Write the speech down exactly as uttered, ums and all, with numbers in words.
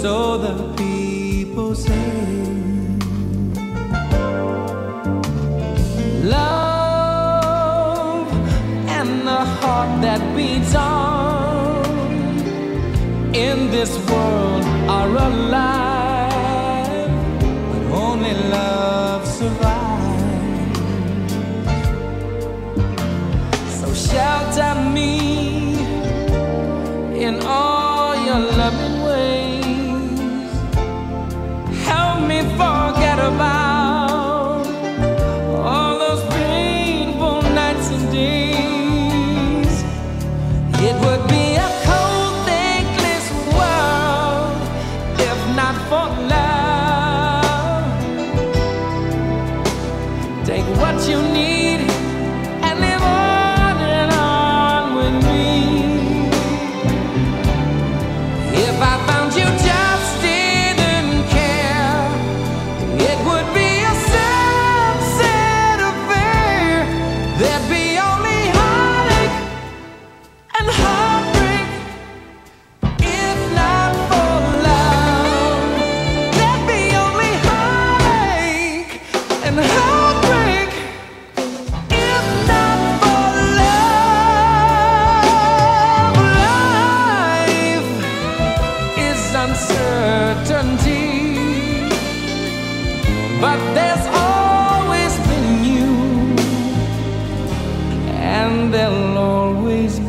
so the people say. Love and the heart that beats on in this world are alive, but only love survives. So shelter me in all your loving ways. Help me forget about all those painful nights and days. It would be a cold, thankless world if not for love. Take what you need and live on and on with me. If I found you just didn't care, it would be a sad, sad affair. There'd be only heartache and heartbreak if not for love. There'd be only heartache and heartbreak if not for love. Life is uncertainty, but there's always been you, and there'll always